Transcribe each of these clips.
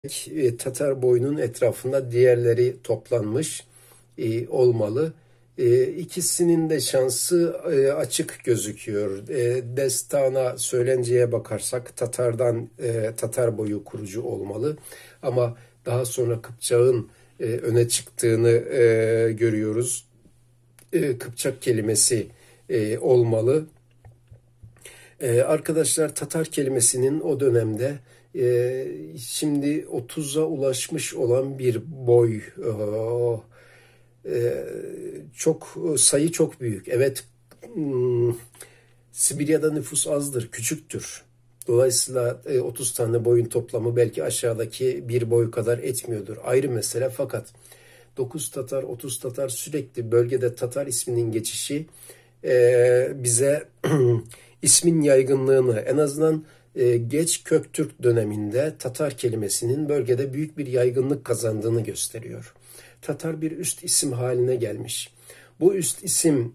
Tatar boyunun etrafında diğerleri toplanmış olmalı. İkisinin de şansı açık gözüküyor. Destana, söylenceye bakarsak Tatar boyu kurucu olmalı. Ama daha sonra Kıpçak'ın öne çıktığını görüyoruz. Kıpçak kelimesi olmalı. Arkadaşlar, Tatar kelimesinin o dönemde şimdi 30'a ulaşmış olan bir boy, sayı çok büyük. Evet, Sibirya'da nüfus azdır, küçüktür. Dolayısıyla 30 tane boyun toplamı belki aşağıdaki bir boy kadar etmiyordur. Ayrı mesele, fakat 9 Tatar, 30 Tatar, sürekli bölgede Tatar isminin geçişi bize ismin yaygınlığını, en azından geç Köktürk döneminde Tatar kelimesinin bölgede büyük bir yaygınlık kazandığını gösteriyor. Tatar bir üst isim haline gelmiş. Bu üst isim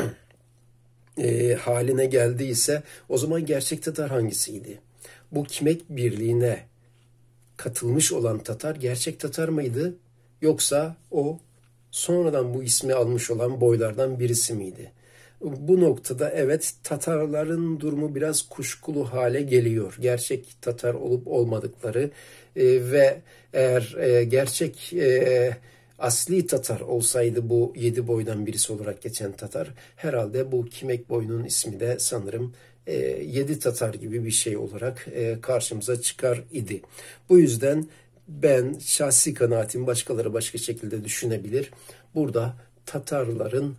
haline geldiyse o zaman gerçek Tatar hangisiydi? Bu Kimek Birliği'ne katılmış olan Tatar gerçek Tatar mıydı? Yoksa o sonradan bu ismi almış olan boylardan birisi miydi? Bu noktada evet, Tatarların durumu biraz kuşkulu hale geliyor. Gerçek Tatar olup olmadıkları ve eğer gerçek asli Tatar olsaydı, bu 7 boydan birisi olarak geçen Tatar, herhalde bu Kimek boyunun ismi de sanırım 7 Tatar gibi bir şey olarak karşımıza çıkar idi. Bu yüzden ben, şahsi kanaatim, başkaları başka şekilde düşünebilir, burada Tatarların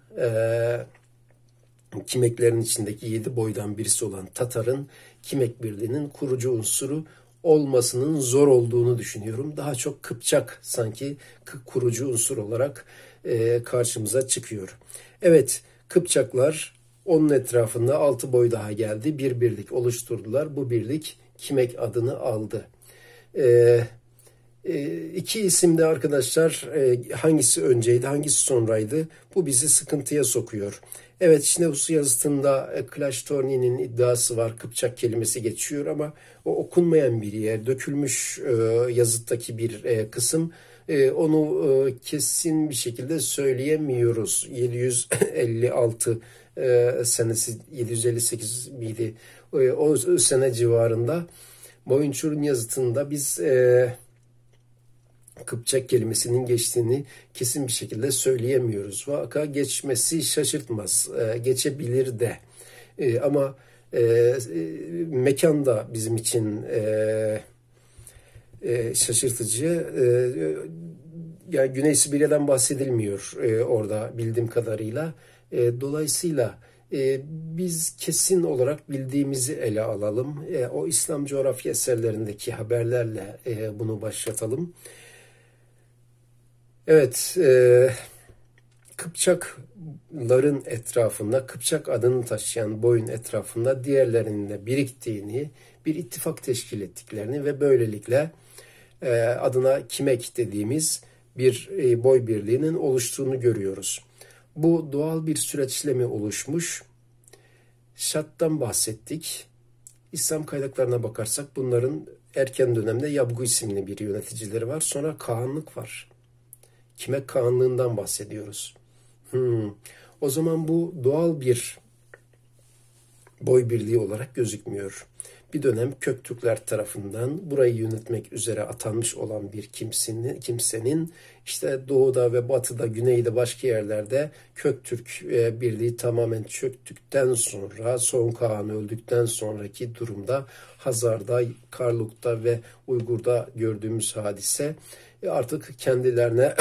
Kimeklerin içindeki 7 boydan birisi olan Tatar'ın Kimek Birliği'nin kurucu unsuru olmasının zor olduğunu düşünüyorum. Daha çok Kıpçak sanki kurucu unsur olarak karşımıza çıkıyor. Evet, Kıpçaklar onun etrafında 6 boy daha geldi. Bir birlik oluşturdular. Bu birlik Kimek adını aldı. İki isim de arkadaşlar, hangisi önceydi, hangisi sonraydı? Bu bizi sıkıntıya sokuyor. Evet, Şinevus yazıtında Klaştorni'nin iddiası var. Kıpçak kelimesi geçiyor ama o okunmayan bir yer. Dökülmüş yazıttaki bir kısım. Onu kesin bir şekilde söyleyemiyoruz. 756 senesi, 758 miydi? O sene civarında Boyunçur'un yazıtında biz Kıpçak kelimesinin geçtiğini kesin bir şekilde söyleyemiyoruz. Vaka geçmesi şaşırtmaz, geçebilir de. Ama mekan da bizim için şaşırtıcı. Yani Güney Sibirya'dan bahsedilmiyor orada bildiğim kadarıyla. Dolayısıyla biz kesin olarak bildiğimizi ele alalım. O İslam coğrafya eserlerindeki haberlerle bunu başlatalım. Evet, Kıpçakların etrafında, Kıpçak adını taşıyan boyun etrafında diğerlerinin de biriktiğini, bir ittifak teşkil ettiklerini ve böylelikle adına Kimek dediğimiz bir boy birliğinin oluştuğunu görüyoruz. Bu doğal bir süreçle mi oluşmuş? Şat'tan bahsettik. İslam kaynaklarına bakarsak bunların erken dönemde Yabgu isimli bir yöneticileri var. Sonra Kağanlık var. Kimek Kağanlığından bahsediyoruz. O zaman bu doğal bir boy birliği olarak gözükmüyor. Bir dönem Köktürkler tarafından burayı yönetmek üzere atanmış olan bir kimsenin işte doğuda ve batıda, güneyde, başka yerlerde Köktürk birliği tamamen çöktükten sonra, son Kağan öldükten sonraki durumda Hazar'da, Karluk'ta ve Uygur'da gördüğümüz hadise artık kendilerine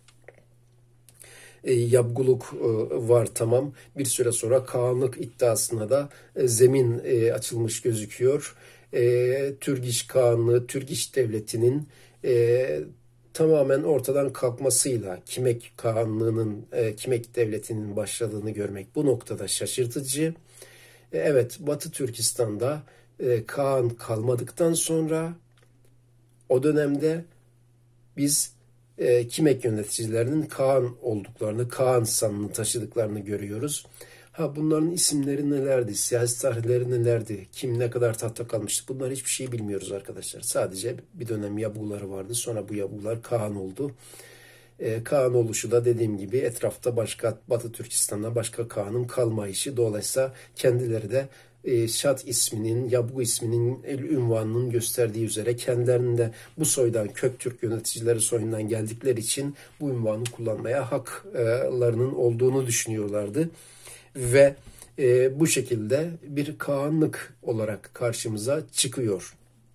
Yabguluk var, tamam. Bir süre sonra Kağanlık iddiasına da zemin açılmış gözüküyor. Türgiş Kağanlığı, Türgiş Devleti'nin tamamen ortadan kalkmasıyla Kimek Kağanlığı'nın, Kimek Devleti'nin başladığını görmek bu noktada şaşırtıcı. Evet, Batı Türkistan'da Kağan kalmadıktan sonra o dönemde biz Kimek yöneticilerinin Kağan olduklarını, Kağan sanını taşıdıklarını görüyoruz. Ha, bunların isimleri nelerdi, siyasi tarihleri nelerdi, kim ne kadar tahta kalmıştı, bunlar hiçbir şey bilmiyoruz arkadaşlar. Sadece bir dönem Yabuları vardı, sonra bu Yabular Kağan oldu. Kağan oluşu da dediğim gibi etrafta başka, Batı Türkistan'da başka Kağan'ın kalmayışı. Dolayısıyla kendileri de Şat isminin, Yabu isminin ünvanının gösterdiği üzere kendilerinin de bu soydan, Köktürk yöneticileri soyundan geldikleri için bu ünvanı kullanmaya haklarının olduğunu düşünüyorlardı. Ve bu şekilde bir Kağanlık olarak karşımıza çıkıyor.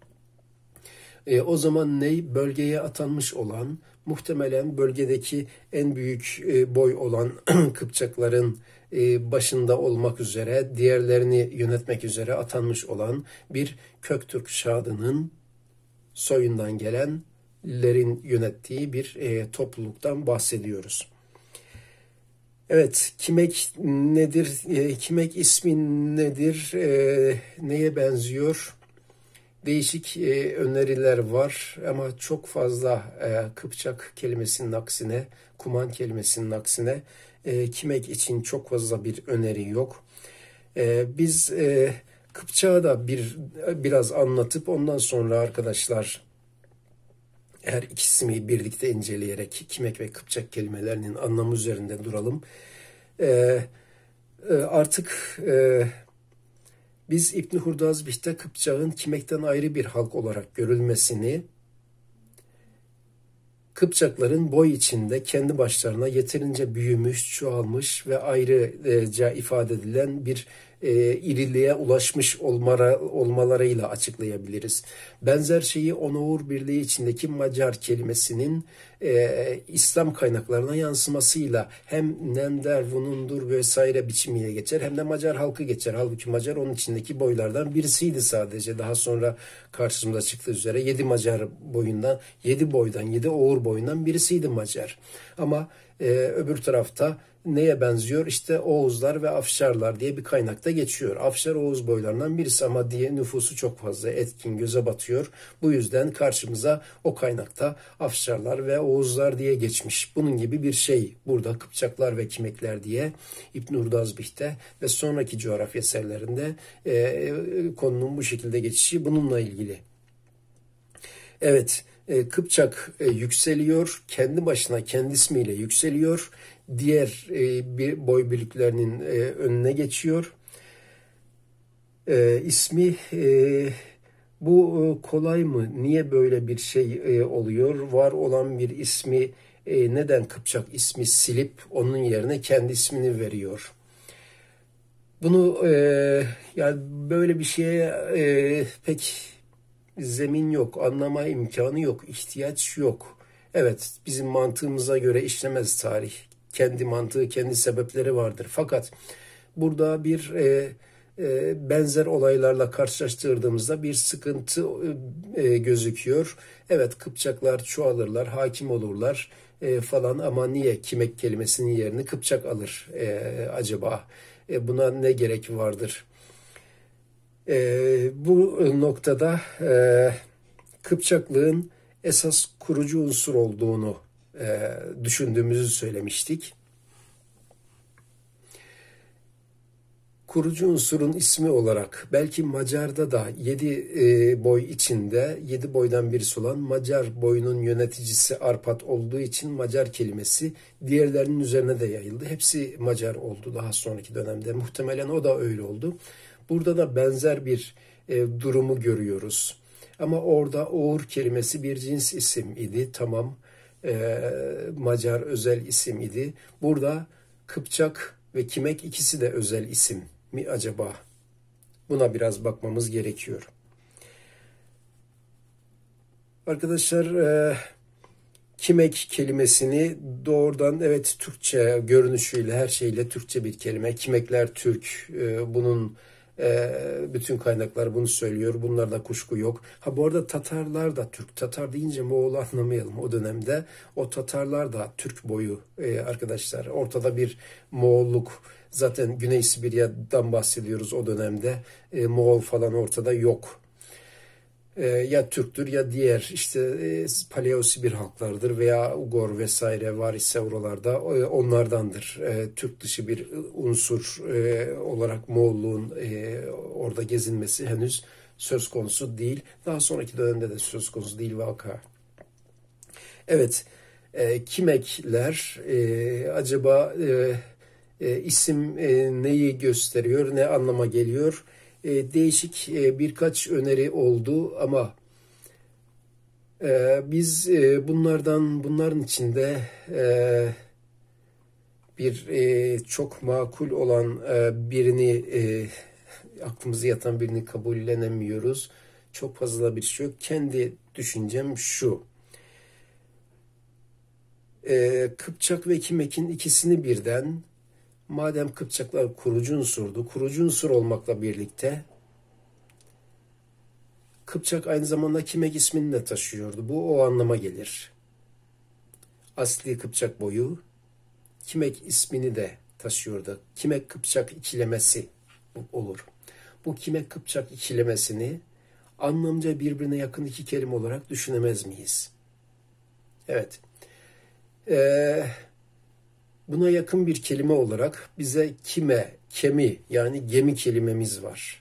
O zaman Ney bölgeye atanmış olan, muhtemelen bölgedeki en büyük boy olan Kıpçakların başında olmak üzere, diğerlerini yönetmek üzere atanmış olan bir Köktürk şadının soyundan gelenlerin yönettiği bir topluluktan bahsediyoruz. Evet, Kimek nedir? Kimek ismi nedir? Neye benziyor? Değişik öneriler var ama çok fazla Kıpçak kelimesinin aksine, Kuman kelimesinin aksine Kimek için çok fazla bir öneri yok. Biz Kıpçak'ı da biraz anlatıp ondan sonra arkadaşlar her ikisini birlikte inceleyerek Kimek ve Kıpçak kelimelerinin anlamı üzerinde duralım. Artık biz İbn Hurdazbih'te Kıpçak'ın Kimek'ten ayrı bir halk olarak görülmesini, Kıpçakların boy içinde kendi başlarına yeterince büyümüş, çoğalmış ve ayrıca ifade edilen bir iriliğe ulaşmış olmalarıyla açıklayabiliriz. Benzer şeyi Onoğur Birliği içindeki Macar kelimesinin İslam kaynaklarına yansımasıyla hem Nender, Vunundur vesaire biçimiyle geçer hem de Macar halkı geçer. Halbuki Macar onun içindeki boylardan birisiydi sadece. Daha sonra karşımıza çıktığı üzere 7 Macar boyundan, 7 boydan, 7 Oğur boyundan birisiydi Macar. Ama öbür tarafta neye benziyor? İşte Oğuzlar ve Afşarlar diye bir kaynakta geçiyor. Afşar Oğuz boylarından birisi ama diye nüfusu çok fazla, etkin, göze batıyor. Bu yüzden karşımıza o kaynakta Afşarlar ve Oğuzlar diye geçmiş. Bunun gibi bir şey burada Kıpçaklar ve Kimekler diye İbn Hurdazbih'te ve sonraki coğrafya eserlerinde konunun bu şekilde geçişi bununla ilgili. Evet, Kıpçak yükseliyor, kendi başına kendi ismiyle yükseliyor. Diğer boy birliklerinin önüne geçiyor. İsmi bu kolay mı? Niye böyle bir şey oluyor? Var olan bir ismi neden Kıpçak ismi silip onun yerine kendi ismini veriyor? Bunu yani böyle bir şeye pek zemin yok, anlama imkanı yok, ihtiyaç yok. Evet, bizim mantığımıza göre işlemez tarih. Kendi mantığı, kendi sebepleri vardır. Fakat burada bir benzer olaylarla karşılaştırdığımızda bir sıkıntı gözüküyor. Evet, Kıpçaklar çoğalırlar, hakim olurlar falan ama niye Kimek kelimesinin yerini Kıpçak alır acaba? Buna ne gerek vardır? Bu noktada Kıpçaklığın esas kurucu unsur olduğunu düşündüğümüzü söylemiştik. Kurucu unsurun ismi olarak belki Macar'da da 7 boy içinde 7 boydan birisi olan Macar boyunun yöneticisi Arpat olduğu için Macar kelimesi diğerlerinin üzerine de yayıldı. Hepsi Macar oldu daha sonraki dönemde. Muhtemelen o da öyle oldu. Burada da benzer bir durumu görüyoruz. Ama orada Oğur kelimesi bir cins isim idi. Tamam, Macar özel isim idi. Burada Kıpçak ve Kimek ikisi de özel isim mi acaba? Buna biraz bakmamız gerekiyor. Arkadaşlar Kimek kelimesini doğrudan evet Türkçe görünüşüyle her şeyle Türkçe bir kelime. Kimekler Türk. Bunun bütün kaynaklar bunu söylüyor. Bunlarda kuşku yok. Ha bu arada Tatarlar da Türk. Tatar deyince Moğol'u anlamayalım o dönemde. O Tatarlar da Türk boyu arkadaşlar. Ortada bir Moğolluk. Zaten Güney Sibirya'dan bahsediyoruz o dönemde. Moğol falan ortada yok. ya Türktür ya diğer işte Paleosibir halklardır veya Ugor vesaire var ise oralarda onlardandır. Türk dışı bir unsur olarak Moğolluğun orada gezinmesi henüz söz konusu değil. Daha sonraki dönemde de söz konusu değil vaka. Evet, Kimekler acaba isim neyi gösteriyor, ne anlama geliyor? Değişik birkaç öneri oldu ama biz bunların içinde bir çok makul olan birini aklımıza yatan birini kabullenemiyoruz. Çok fazla bir şey yok. Kendi düşüncem şu. Kıpçak ve Kimek'in ikisini birden, madem Kıpçaklar kurucu unsurdu, kurucu unsur olmakla birlikte Kıpçak aynı zamanda Kimek ismini de taşıyordu. Bu o anlama gelir. Asli Kıpçak boyu Kimek ismini de taşıyordu. Kimek Kıpçak ikilemesi olur. Bu Kimek Kıpçak ikilemesini anlamca birbirine yakın iki kelime olarak düşünemez miyiz? Evet. Buna yakın bir kelime olarak bize kime, kemi yani gemi kelimemiz var.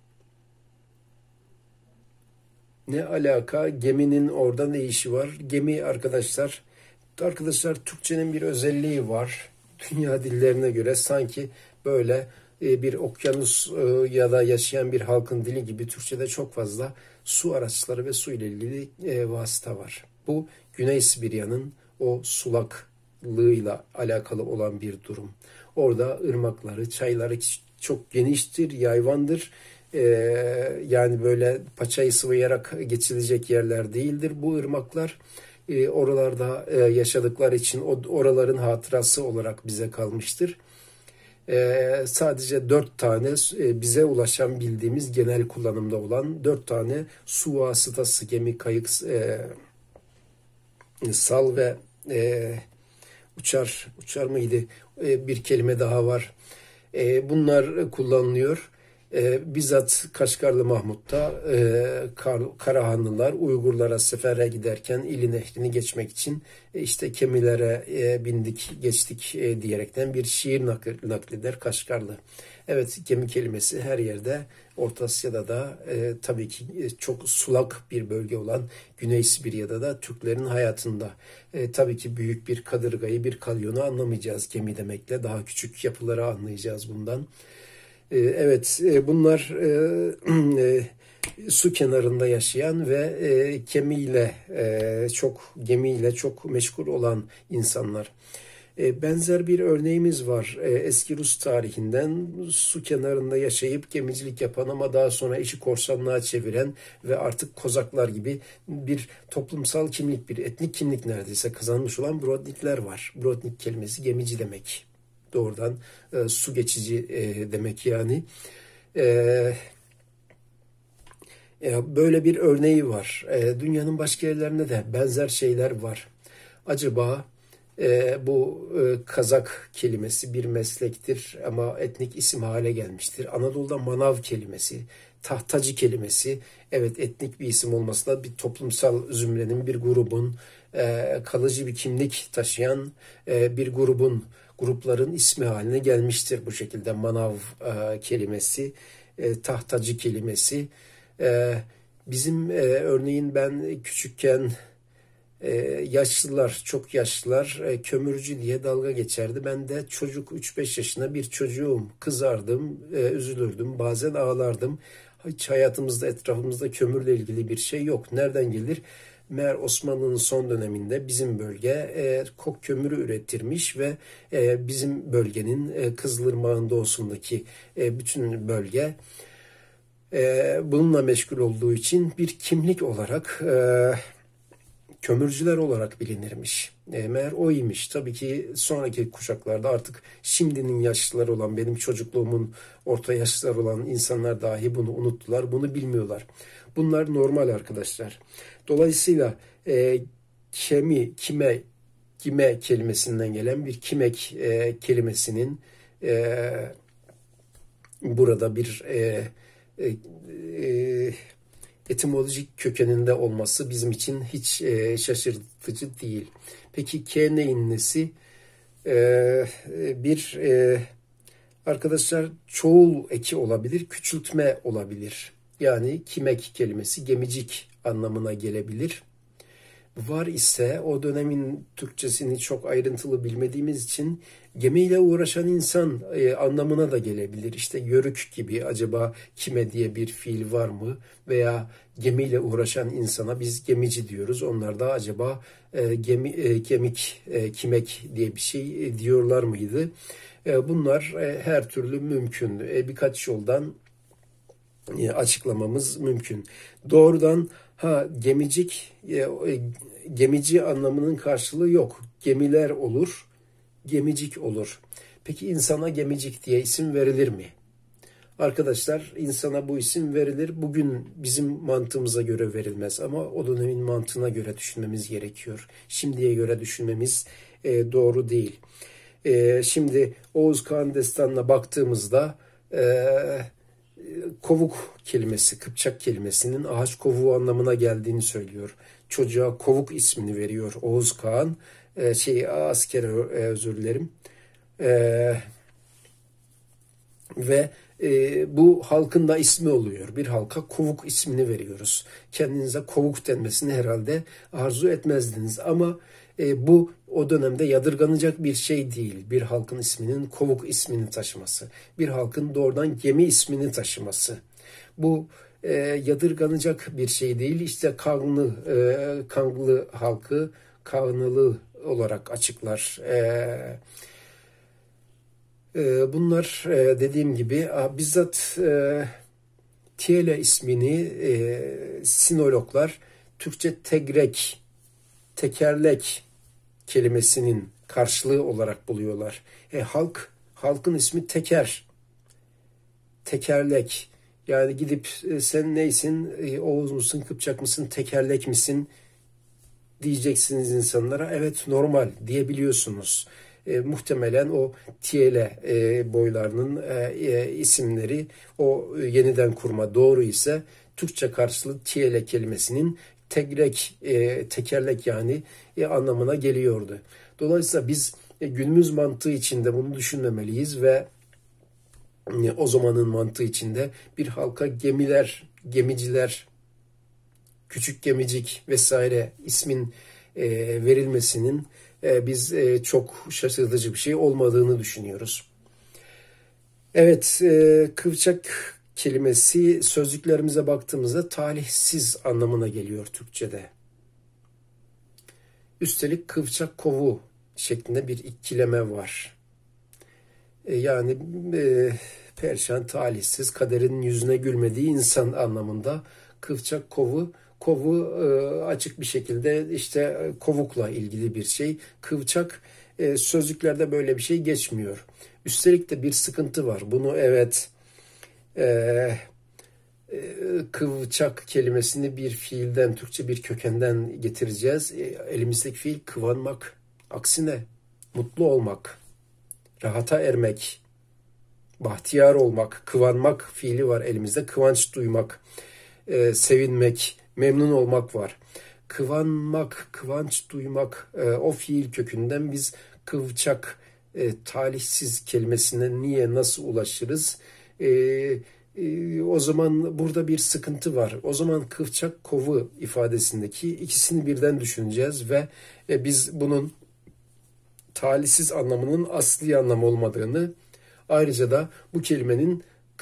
Ne alaka? Geminin orada ne işi var? Gemi arkadaşlar Türkçenin bir özelliği var. Dünya dillerine göre sanki böyle bir okyanus ya da yaşayan bir halkın dili gibi Türkçe'de çok fazla su araçları ve su ile ilgili vasıta var. Bu Güney Sibirya'nın o sulaklığıyla alakalı olan bir durum. Orada ırmakları, çayları çok geniştir, yayvandır. Yani böyle paçayı sıvayarak geçilecek yerler değildir bu ırmaklar. Oralarda yaşadıkları için oraların hatırası olarak bize kalmıştır. Sadece 4 tane bize ulaşan bildiğimiz genel kullanımda olan 4 tane su vasıtası, gemi, kayık, sal ve uçar mıydı? Bir kelime daha var. Bunlar kullanılıyor. Bizzat Kaşgarlı Mahmut'ta Karahanlılar Uygurlara sefere giderken İli Nehri'ni geçmek için işte gemilere bindik geçtik diyerekten bir şiir nakleder Kaşgarlı. Evet, gemi kelimesi her yerde, Orta Asya'da da tabii ki çok sulak bir bölge olan Güney Sibirya'da da Türklerin hayatında. Tabii ki büyük bir kadırgayı, bir kalyonu anlamayacağız gemi demekle. Daha küçük yapıları anlayacağız bundan. Evet, bunlar su kenarında yaşayan ve gemiyle çok meşgul olan insanlar. Benzer bir örneğimiz var eski Rus tarihinden, su kenarında yaşayıp gemicilik yapan ama daha sonra işi korsanlığa çeviren ve artık kozaklar gibi bir toplumsal kimlik, bir etnik kimlik neredeyse kazanmış olan Brodnikler var. Brodnik kelimesi gemici demek. Doğrudan su geçici demek yani. Böyle bir örneği var. Dünyanın başka yerlerinde de benzer şeyler var. Acaba bu Kazak kelimesi bir meslektir ama etnik isim hale gelmiştir. Anadolu'da manav kelimesi, tahtacı kelimesi, evet etnik bir isim olmasına bir toplumsal zümrenin, bir grubun, kalıcı bir kimlik taşıyan bir grupların ismi haline gelmiştir bu şekilde. Manav kelimesi, tahtacı kelimesi. Bizim örneğin ben küçükken yaşlılar, çok yaşlılar kömürcü diye dalga geçerdi. Ben de çocuk 3-5 yaşında bir çocuğum. Kızardım, üzülürdüm, bazen ağlardım. Hiç hayatımızda, etrafımızda kömürle ilgili bir şey yok. Nereden gelir? Meğer Osmanlı'nın son döneminde bizim bölge kok kömürü üretirmiş ve bizim bölgenin Kızılırmak'ın doğusundaki bütün bölge bununla meşgul olduğu için bir kimlik olarak kömürcüler olarak bilinirmiş. Meğer oymuş. Tabii ki sonraki kuşaklarda artık şimdinin yaşlıları olan, benim çocukluğumun orta yaşlılar olan insanlar dahi bunu unuttular, bunu bilmiyorlar. Bunlar normal arkadaşlar. Dolayısıyla kime kelimesinden gelen bir kimek kelimesinin burada bir etimolojik kökeninde olması bizim için hiç şaşırtıcı değil. Peki K neyin nesi? Bir arkadaşlar çoğul eki olabilir, küçültme olabilir. Yani kimek kelimesi gemicik anlamına gelebilir. Var ise o dönemin Türkçesini çok ayrıntılı bilmediğimiz için gemiyle uğraşan insan anlamına da gelebilir. İşte yörük gibi acaba kime diye bir fiil var mı? Veya gemiyle uğraşan insana biz gemici diyoruz. Onlar da acaba kimek diye bir şey diyorlar mıydı? Bunlar her türlü mümkün. Birkaç yoldan açıklamamız mümkün. Doğrudan gemici anlamının karşılığı yok. Gemiler olur, gemicik olur. Peki insana gemicik diye isim verilir mi? Arkadaşlar insana bu isim verilir. Bugün bizim mantığımıza göre verilmez ama o dönemin mantığına göre düşünmemiz gerekiyor. Şimdiye göre düşünmemiz doğru değil. Şimdi Oğuz Kağan Destanı'na baktığımızda kovuk kelimesi, Kıpçak kelimesinin ağaç kovuğu anlamına geldiğini söylüyor. Çocuğa kovuk ismini veriyor Oğuz Kağan. Askere özür dilerim. Ve bu halkın da ismi oluyor. Bir halka kovuk ismini veriyoruz. Kendinize kovuk denmesini herhalde arzu etmezdiniz. Ama bu o dönemde yadırganacak bir şey değil. Bir halkın isminin kovuk ismini taşıması. Bir halkın doğrudan gemi ismini taşıması. Bu yadırganacak bir şey değil. İşte Kanlı halkı Kanlılı olarak açıklar. Bunlar dediğim gibi bizzat Tiele ismini sinologlar Türkçe tekerlek kelimesinin karşılığı olarak buluyorlar. Halkın ismi tekerlek. Yani gidip sen neysin, Oğuz musun, Kıpçak mısın, tekerlek misin diyeceksiniz insanlara. Evet normal diyebiliyorsunuz. Muhtemelen o Tiele boylarının isimleri o yeniden kurma doğru ise Türkçe karşılığı Tiele kelimesinin tekerlek yani anlamına geliyordu. Dolayısıyla biz günümüz mantığı içinde bunu düşünmemeliyiz ve o zamanın mantığı içinde bir halka gemiciler, küçük gemicik vesaire ismin verilmesinin biz çok şaşırtıcı bir şey olmadığını düşünüyoruz. Evet, Kıpçak kelimesi sözlüklerimize baktığımızda talihsiz anlamına geliyor Türkçe'de. Üstelik Kıpçak kovu şeklinde bir ikileme var. Yani perişan, talihsiz, kaderin yüzüne gülmediği insan anlamında Kıpçak kovu açık bir şekilde işte kovukla ilgili bir şey. Kıvçak sözlüklerde böyle bir şey geçmiyor. Üstelik de bir sıkıntı var. Bunu kıvçak kelimesini bir fiilden, Türkçe bir kökenden getireceğiz. Elimizdeki fiil kıvanmak. Aksine mutlu olmak, rahata ermek, bahtiyar olmak, kıvanmak fiili var elimizde. Kıvanç duymak, sevinmek, memnun olmak var. Kıvanmak, kıvanç duymak o fiil kökünden biz kıvçak, talihsiz kelimesine niye, nasıl ulaşırız? O zaman burada bir sıkıntı var. O zaman kıvçak kovu ifadesindeki ikisini birden düşüneceğiz ve biz bunun talihsiz anlamının asli anlamı olmadığını, ayrıca da bu kelimenin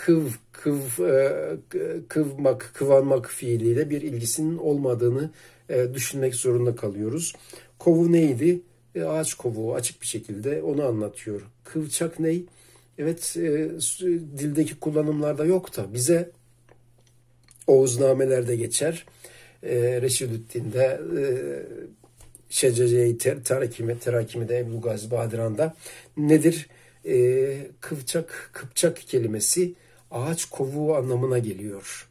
kıvanmak fiiliyle bir ilgisinin olmadığını düşünmek zorunda kalıyoruz. Kovu neydi? Ağaç kovuğu açık bir şekilde onu anlatıyor. Kıvçak ney? Evet, dildeki kullanımlarda yok da bize Oğuzname'lerde geçer. Reşidüddin'de, Şecere-i Terakimi'de, Ebul Gazi Badiran'da nedir? Kıpçak kelimesi ağaç kovuğu anlamına geliyor.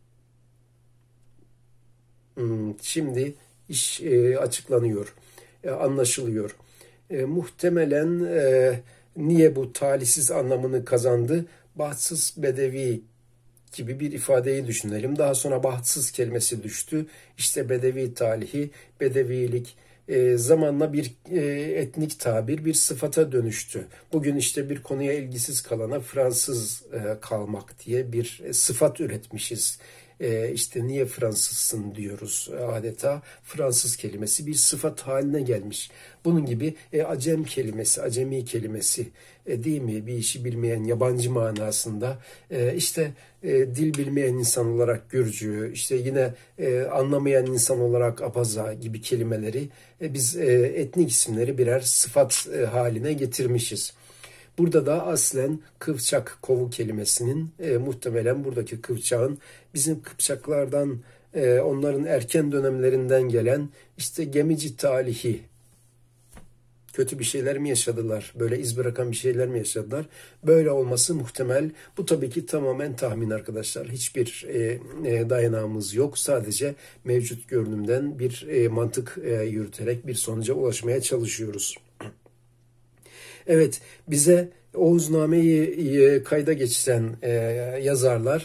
Şimdi iş açıklanıyor, anlaşılıyor. Muhtemelen niye bu talihsiz anlamını kazandı? Bahtsız Bedevi gibi bir ifadeyi düşünelim. Daha sonra bahtsız kelimesi düştü. İşte bedevi talihi, bedevilik zamanla bir etnik tabir, bir sıfata dönüştü. Bugün işte bir konuya ilgisiz kalana Fransız kalmak diye bir sıfat üretmişiz. İşte niye Fransızsın diyoruz adeta. Fransız kelimesi bir sıfat haline gelmiş. Bunun gibi acem kelimesi, acemi kelimesi değil mi? Bir işi bilmeyen yabancı manasında. İşte dil bilmeyen insan olarak Gürcü, işte yine anlamayan insan olarak Abaza gibi kelimeleri biz etnik isimleri birer sıfat haline getirmişiz. Burada da aslen Kıpçak kovu kelimesinin muhtemelen buradaki Kıpçak'ın bizim Kıpçaklardan onların erken dönemlerinden gelen işte gemici talihi, kötü bir şeyler mi yaşadılar, böyle iz bırakan bir şeyler mi yaşadılar, böyle olması muhtemel. Bu tabii ki tamamen tahmin arkadaşlar, hiçbir dayanağımız yok, sadece mevcut görünümden bir mantık yürüterek bir sonuca ulaşmaya çalışıyoruz. Evet, bize Oğuzname'yi kayda geçiren yazarlar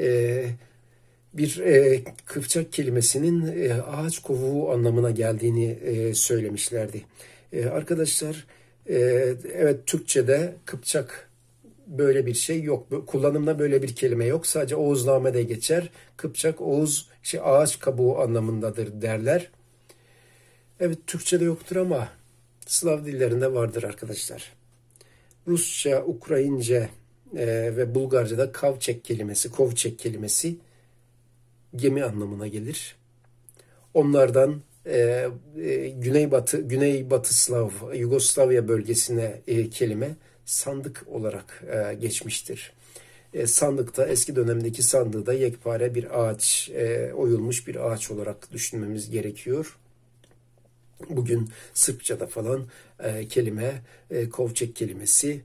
bir Kıpçak kelimesinin ağaç kovuğu anlamına geldiğini söylemişlerdi. Arkadaşlar, evet, Türkçe'de Kıpçak böyle bir şey yok. Kullanımda böyle bir kelime yok. Sadece Oğuzname'de geçer. Kıpçak, Oğuz, ağaç kabuğu anlamındadır derler. Evet, Türkçe'de yoktur ama Slav dillerinde vardır arkadaşlar. Rusça, Ukrayince ve Bulgarca'da kovçek kelimesi gemi anlamına gelir. Onlardan Güneybatı Slav, Yugoslavya bölgesine kelime sandık olarak geçmiştir. Sandıkta, eski dönemdeki sandığı da yekpare bir ağaç, oyulmuş bir ağaç olarak düşünmemiz gerekiyor. Bugün Sırpça'da falan kelime, kovçek kelimesi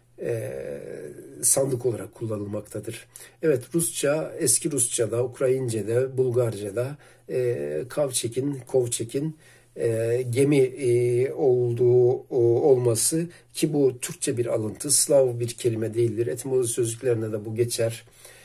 sandık olarak kullanılmaktadır. Evet, Rusça, eski Rusça'da, Ukrayince'de, Bulgarca'da kovçekin gemi olması, ki bu Türkçe bir alıntı, Slav bir kelime değildir. Etimoloji sözlüklerine de bu geçer.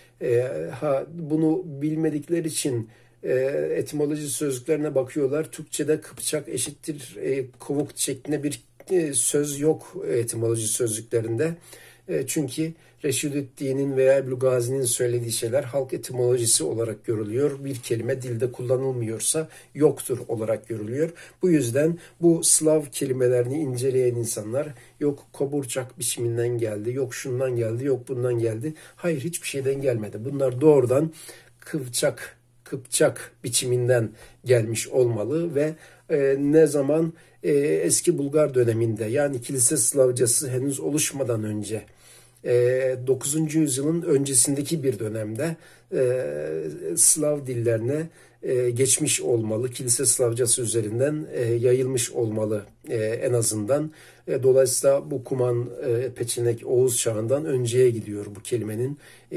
Bunu bilmedikleri için etimoloji sözlüklerine bakıyorlar. Türkçe'de Kıpçak eşittir kovuk şeklinde bir söz yok etimoloji sözlüklerinde. Çünkü Reşidüddin'in veya Ebru Gazi'nin söylediği şeyler halk etimolojisi olarak görülüyor. Bir kelime dilde kullanılmıyorsa yoktur olarak görülüyor. Bu yüzden bu Slav kelimelerini inceleyen insanlar yok koburcak biçiminden geldi, yok şundan geldi, yok bundan geldi. Hayır, hiçbir şeyden gelmedi. Bunlar doğrudan Kıpçak biçiminden gelmiş olmalı ve ne zaman eski Bulgar döneminde, yani kilise Slavcası henüz oluşmadan önce 9. yüzyılın öncesindeki bir dönemde Slav dillerine geçmiş olmalı. Kilise Slavcası üzerinden yayılmış olmalı en azından. Dolayısıyla bu Kuman, Peçenek, Oğuz çağından önceye gidiyor bu kelimenin